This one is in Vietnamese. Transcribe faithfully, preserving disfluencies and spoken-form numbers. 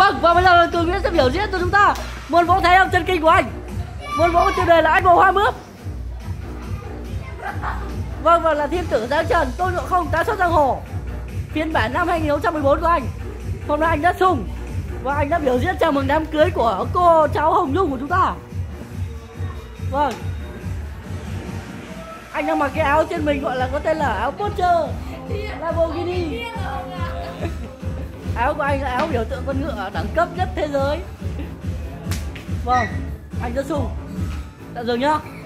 Vâng, và bây giờ Cường Nguyễn sẽ biểu diễn cho chúng ta môn võ thái âm chân kinh của anh. Môn võ có tiêu đề là Anh Bầu Hoa Mướp. Vâng, và là thiên tử Giang Trần, Tôn Ngộ Không, Tá Xuất Giang Hồ, phiên bản năm hai nghìn không trăm mười bốn của anh. Hôm nay anh đã sung và anh đã biểu diễn chào mừng đám cưới của cô cháu Hồng Nhung của chúng ta. Vâng, anh đang mặc cái áo trên mình gọi là có tên là áo Porsche Lamborghini. Áo của anh là áo biểu tượng con ngựa đẳng cấp nhất thế giới. Vâng, anh đã sung. Tạm dừng nhá.